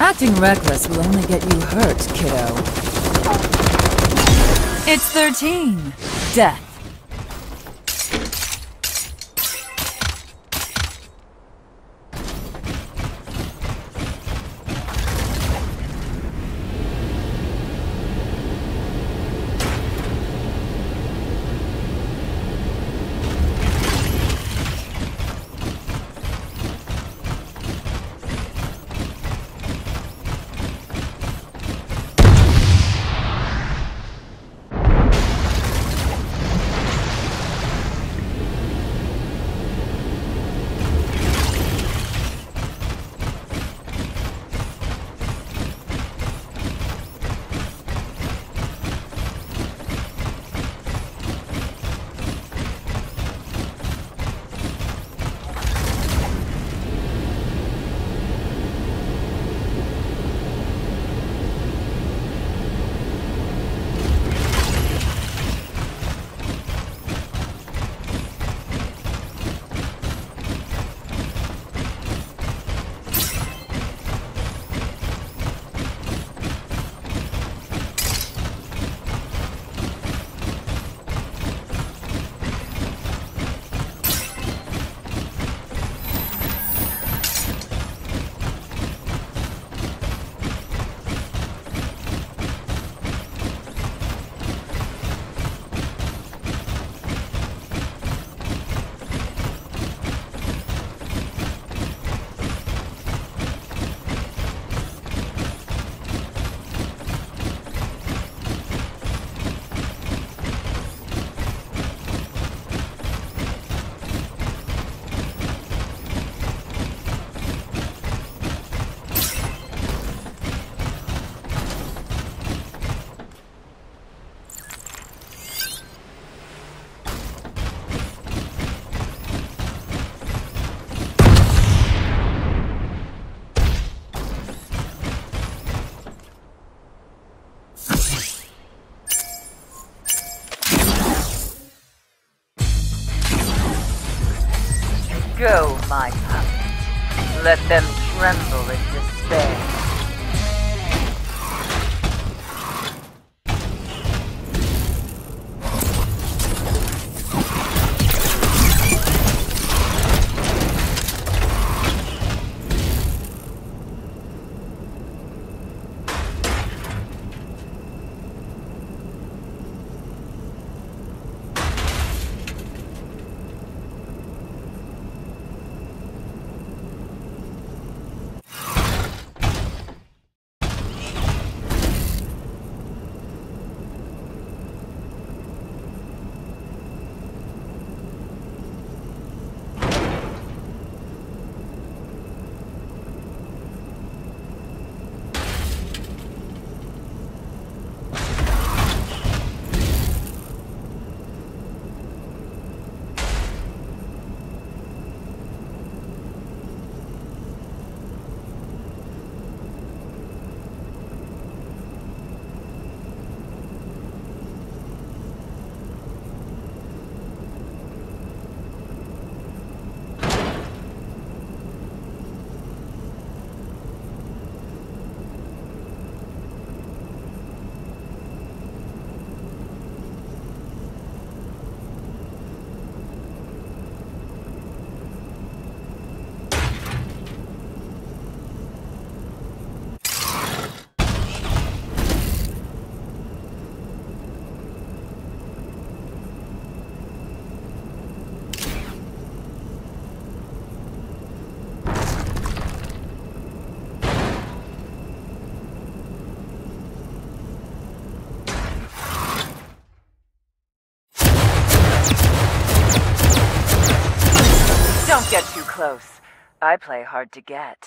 Acting reckless will only get you hurt, kiddo. It's 13. Death. Go, my puppet. Let them tremble in despair. Don't get too close. I play hard to get.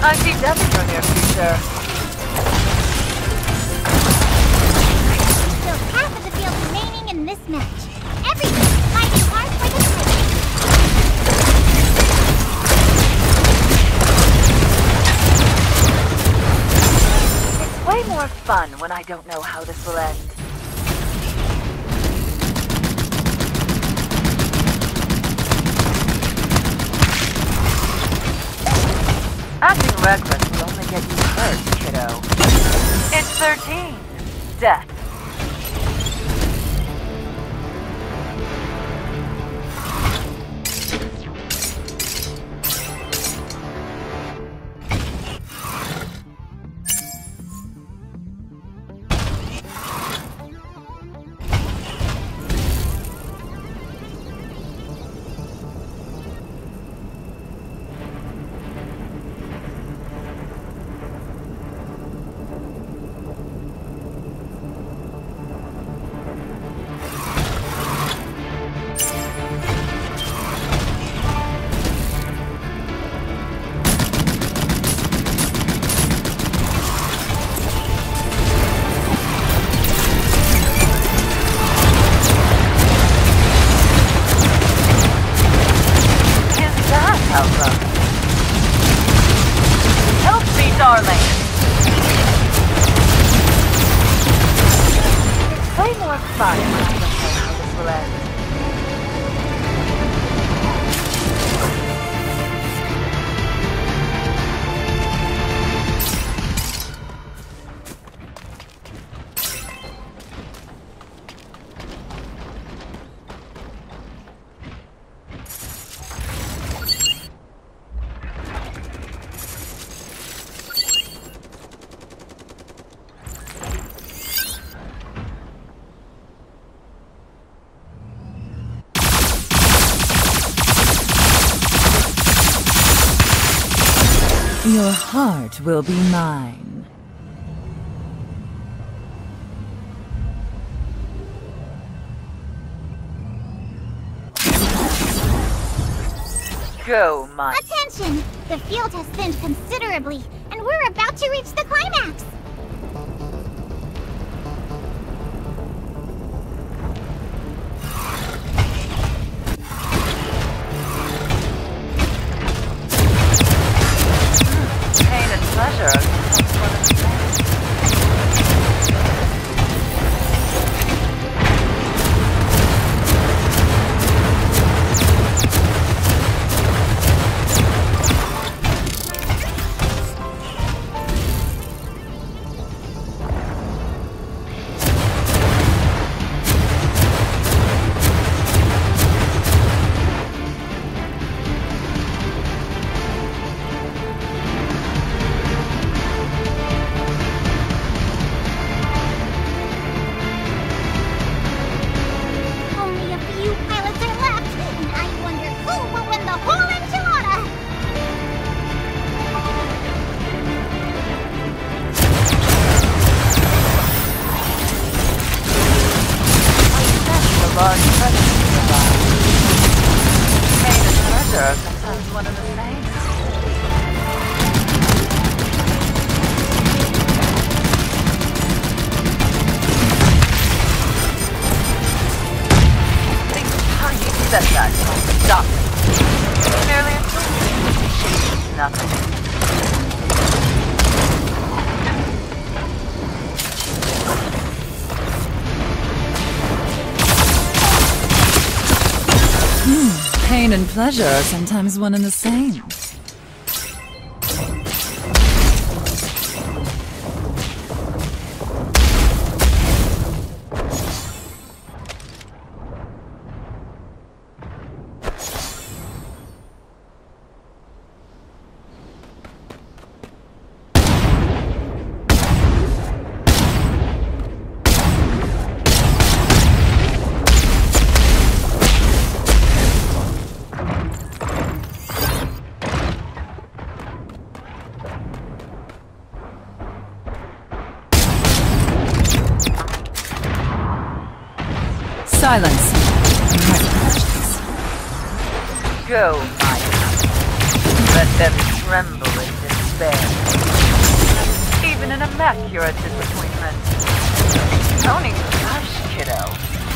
I see death in your near future. Still half of the field remaining in this match. Everyone fighting hard for the title. It's way more fun when I don't know how this will end. Acting reckless will only get you hurt, kiddo. It's 13. Death. Help me, darling! It's way more fun when I don't know how this will end. Your heart will be mine. Go, my... Attention! The field has thinned considerably, and we're about to reach the climax! Pain and pleasure. Large presence nearby. Pain and pleasure are sometimes one and the same. Think of how you said that. Stop. Merely a nothing. Pain and pleasure are sometimes one and the same. Silence. Go, my. Let them tremble in despair. despair. Even in a mech, you're a disappointment. Tony Crush, kiddo.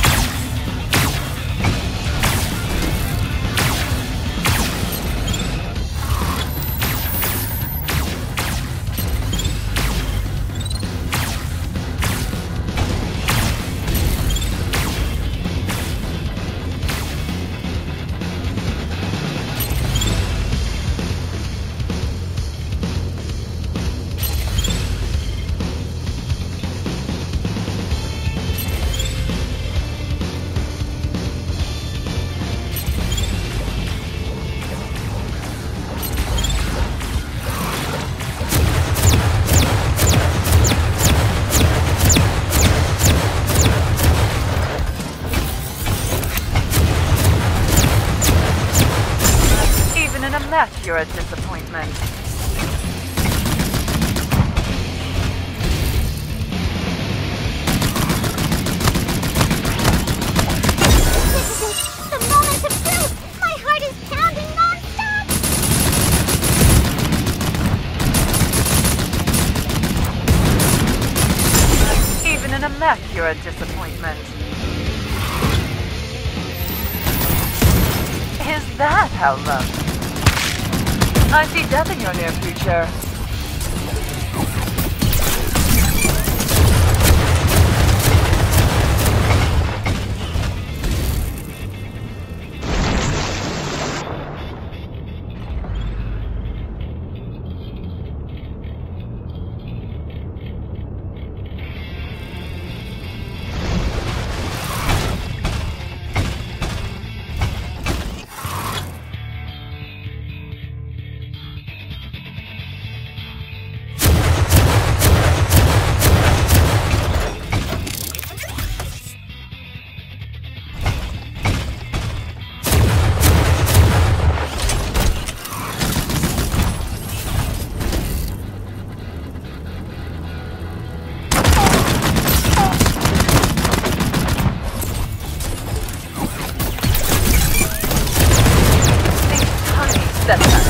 You're a disappointment. This is it! The moment of truth! My heart is pounding non-stop! Even in a mech, you're a disappointment. Is that how love? I see death in your near future. That's